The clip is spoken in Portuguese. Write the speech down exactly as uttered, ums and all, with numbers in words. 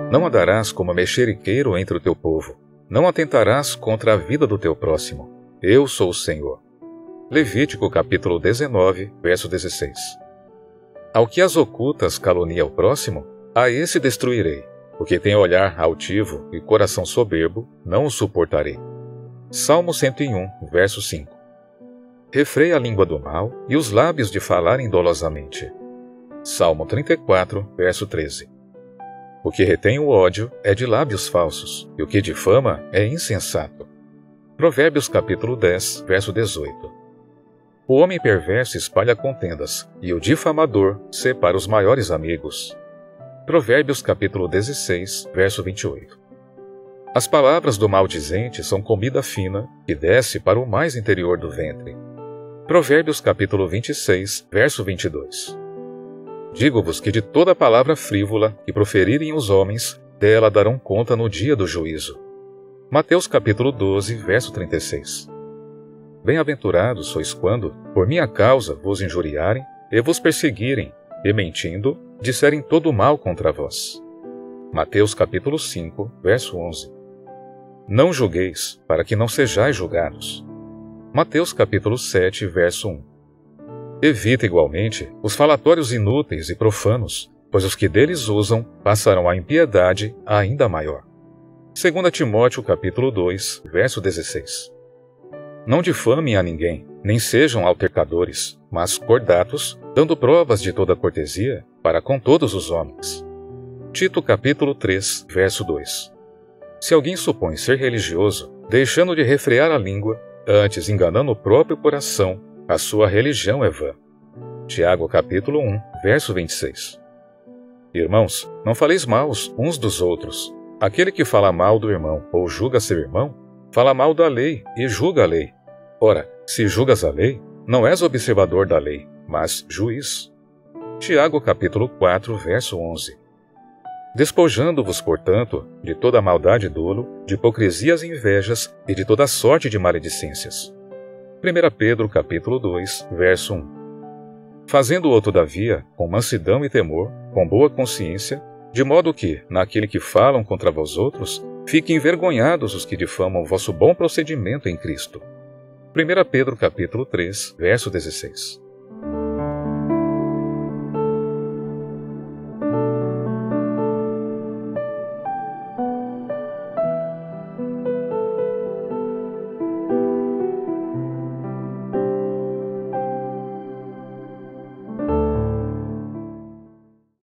Não andarás como mexeriqueiro entre o teu povo. Não atentarás contra a vida do teu próximo. Eu sou o Senhor. Levítico capítulo dezenove, verso dezesseis. Ao que as ocultas calunia o próximo, a esse destruirei. Porque tem olhar altivo e coração soberbo, não o suportarei. Salmo cento e um, verso cinco. Refreia a língua do mal e os lábios de falarem dolosamente. Salmo trinta e quatro, verso treze. O que retém o ódio é de lábios falsos, e o que difama é insensato. Provérbios capítulo dez, verso dezoito. O homem perverso espalha contendas, e o difamador separa os maiores amigos. Provérbios capítulo dezesseis, verso vinte e oito. As palavras do maldizente são comida fina, que desce para o mais interior do ventre. Provérbios capítulo vinte e seis, verso vinte e dois. Digo-vos que de toda palavra frívola que proferirem os homens, dela darão conta no dia do juízo. Mateus capítulo doze, verso trinta e seis. Bem-aventurados sois quando, por minha causa, vos injuriarem e vos perseguirem, e mentindo, disserem todo o mal contra vós. Mateus capítulo cinco, verso onze. Não julgueis, para que não sejais julgados. Mateus capítulo sete, verso um. Evita igualmente os falatórios inúteis e profanos, pois os que deles usam passarão a impiedade ainda maior. Segunda Timóteo capítulo dois, verso dezesseis. Não difamem a ninguém, nem sejam altercadores, mas cordatos, dando provas de toda cortesia para com todos os homens. Tito capítulo três, verso dois. Se alguém supõe ser religioso, deixando de refrear a língua, antes enganando o próprio coração, a sua religião é vã. Tiago capítulo um, verso vinte e seis. Irmãos, não faleis maus uns dos outros. Aquele que fala mal do irmão ou julga seu irmão, fala mal da lei e julga a lei. Ora, se julgas a lei, não és observador da lei, mas juiz. Tiago capítulo quatro, verso onze. Despojando-vos, portanto, de toda maldade e dolo, de hipocrisias e invejas e de toda sorte de maledicências. Primeira Pedro capítulo dois, verso um. Fazendo-o, todavia, com mansidão e temor, com boa consciência, de modo que, naquele que falam contra vós outros, fiquem envergonhados os que difamam o vosso bom procedimento em Cristo. Primeira Pedro capítulo três, verso dezesseis.